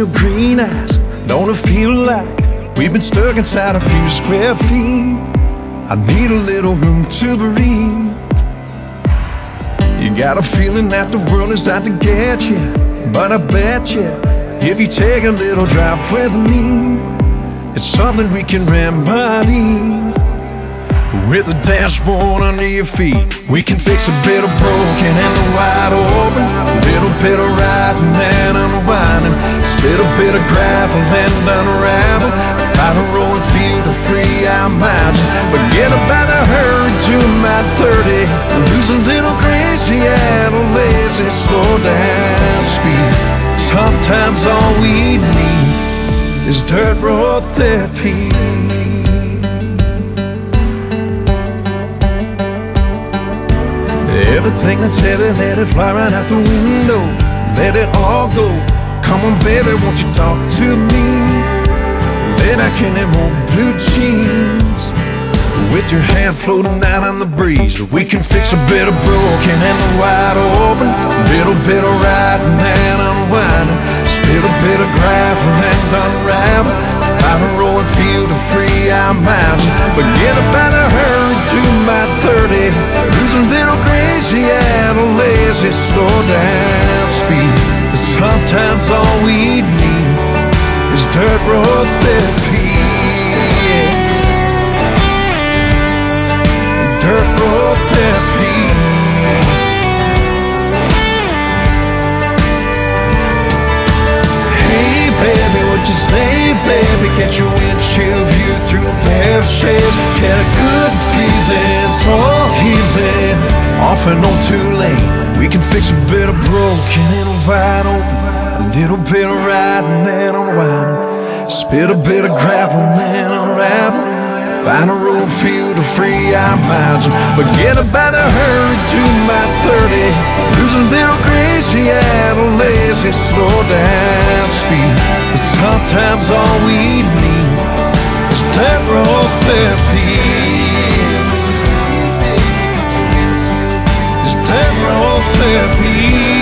your green eyes, don't it feel like we've been stuck inside a few square feet? I need a little room to breathe. You got a feeling that the world is out to get you, but I bet you if you take a little drive with me, it's something we can remedy. With the dashboard under your feet, we can fix a bit of broken and a wide open, a little bit of riding and unwinding, spit a bit of gravel and unravel, find a rolling field to free our minds. Forget about the hurry to my 30, lose a little crazy and a lazy slow down speed. Sometimes all we need is dirt road therapy. Everything that's heavy, let it fly right out the window. Let it all go. Come on, baby, won't you talk to me? Lay back in them old blue jeans, with your hand floating out on the breeze. We can fix a bit of broken and a wide open, a little bit of riding and unwinding, spill a bit of gravel and unravel, find a rolling field to free our minds. Forget about a hurry to my 30, lose a little crazy and a lazy slow down speed. Sometimes all we need is dirt road therapy. Dirt road therapy. Hey baby, what you say, baby? Catch your windshield view through a pair of shades. Get a good feeling, so healing. Off and on too late, we can fix a bit of broken and a wide open, a little bit of riding and unwinding, spit a bit of gravel and unravel, find a road field to free our minds. Forget about the hurry to my 30, lose a little crazy and a lazy slow down speed. Sometimes all we need is dirt road therapy. Is dirt road therapy.